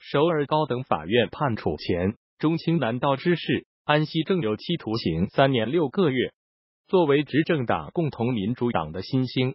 首尔高等法院判处前中青南道知事安熙正有期徒刑3年6个月。作为执政党共同民主党的新星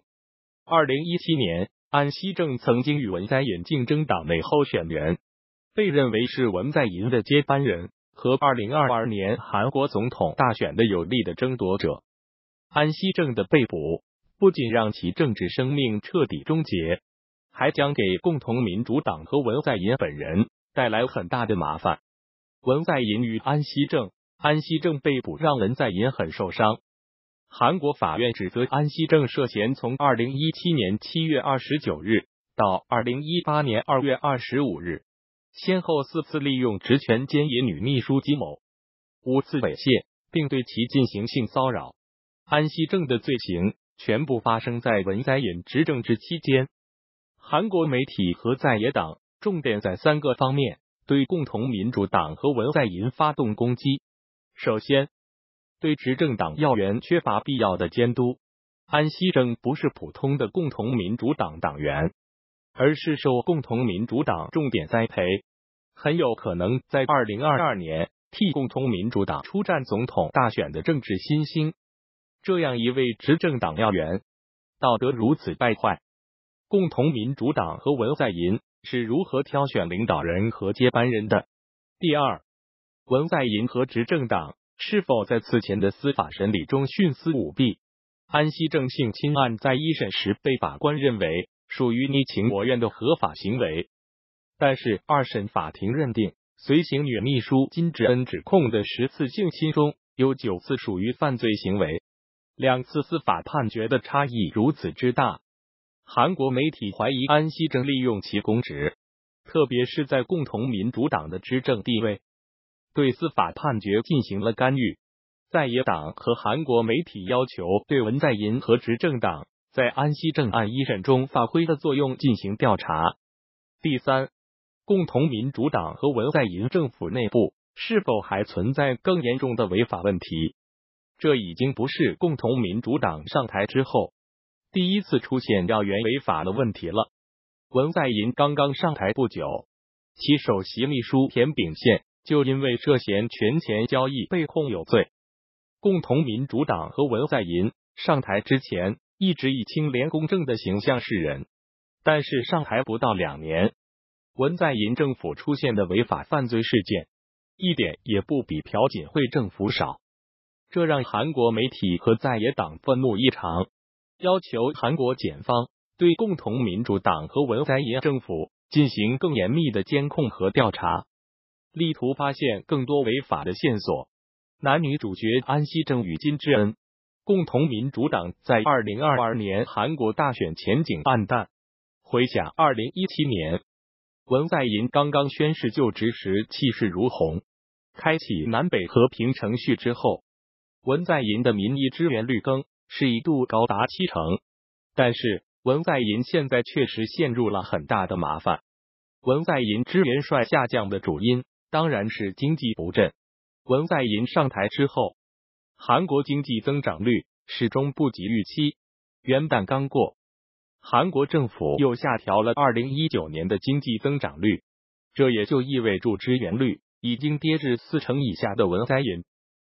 ，2017年安熙正曾经与文在寅竞争党内候选人，被认为是文在寅的接班人和2022年韩国总统大选的有力的争夺者。安熙正的被捕不仅让其政治生命彻底终结，还将给共同民主党和文在寅本人带来很大的麻烦。文在寅与安熙正被捕让文在寅很受伤。韩国法院指责安熙正涉嫌从2017年7月29日到2018年2月25日，先后4次利用职权奸淫女秘书金某，5次猥亵，并对其进行性骚扰。安熙正的罪行全部发生在文在寅执政之期间。韩国媒体和在野党重点在3个方面对共同民主党和文在寅发动攻击。首先，对执政党要员缺乏必要的监督。安熙正不是普通的共同民主党党员，而是受共同民主党重点栽培，很有可能在2022年替共同民主党出战总统大选的政治新星。这样一位执政党要员，道德如此败坏，共同民主党和文在寅是如何挑选领导人和接班人的？第二，文在寅和执政党是否在此前的司法审理中徇私舞弊？安熙正性侵案在一审时被法官认为属于你情我愿的合法行为，但是2审法庭认定随行女秘书金智恩指控的10次性侵中有9次属于犯罪行为，2次司法判决的差异如此之大。韩国媒体怀疑安熙正利用其公职，特别是在共同民主党的执政地位，对司法判决进行了干预。在野党和韩国媒体要求对文在寅和执政党在安熙正案1审中发挥的作用进行调查。第三，共同民主党和文在寅政府内部是否还存在更严重的违法问题？这已经不是共同民主党上台之后第一次出现要员违法的问题了。文在寅刚刚上台不久，其首席秘书田秉宪就因为涉嫌权钱交易被控有罪。共同民主党和文在寅上台之前一直以清廉公正的形象示人，但是上台不到2年，文在寅政府出现的违法犯罪事件一点也不比朴槿惠政府少，这让韩国媒体和在野党愤怒异常，要求韩国检方对共同民主党和文在寅政府进行更严密的监控和调查，力图发现更多违法的线索。男女主角安熙正与金智恩，共同民主党在2022年韩国大选前景暗淡。回想2017年，文在寅刚刚宣誓就职时气势如虹，开启南北和平程序之后，文在寅的民意支援绿灯是一度高达70%，但是文在寅现在确实陷入了很大的麻烦。文在寅支援率下降的主因当然是经济不振。文在寅上台之后，韩国经济增长率始终不及预期。元旦刚过，韩国政府又下调了2019年的经济增长率，这也就意味着支援率已经跌至40%以下的文在寅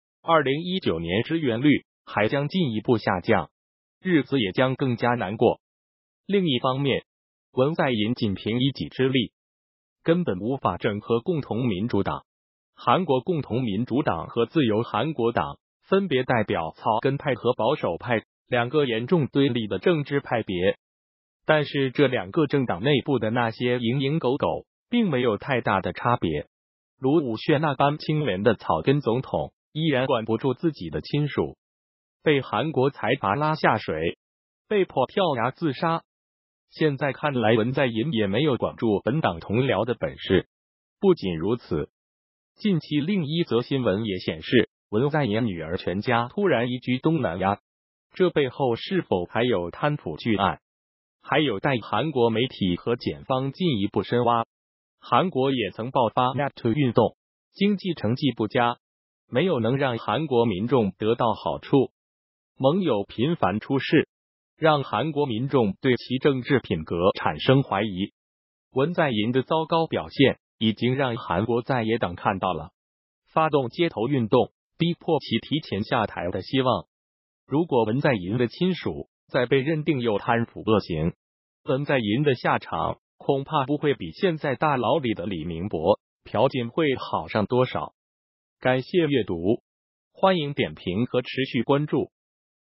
，2019年支援率还将进一步下降，日子也将更加难过。另一方面，文在寅仅凭一己之力，根本无法整合共同民主党。韩国共同民主党和自由韩国党分别代表草根派和保守派2个严重对立的政治派别，但是这2个政党内部的那些蝇营狗苟并没有太大的差别。如武铉那般清廉的草根总统依然管不住自己的亲属，被韩国财阀拉下水，被迫跳崖自杀。现在看来，文在寅也没有管住本党同僚的本事。不仅如此，近期另一则新闻也显示，文在寅女儿全家突然移居东南亚，这背后是否还有贪腐巨案，还有待韩国媒体和检方进一步深挖。韩国也曾爆发 MeToo 运动，经济成绩不佳，没有能让韩国民众得到好处，盟友频繁出事，让韩国民众对其政治品格产生怀疑。文在寅的糟糕表现已经让韩国在野党看到了发动街头运动，逼迫其提前下台的希望。如果文在寅的亲属再被认定有贪腐恶行，文在寅的下场恐怕不会比现在大牢里的李明博、朴槿惠好上多少。感谢阅读，欢迎点评和持续关注。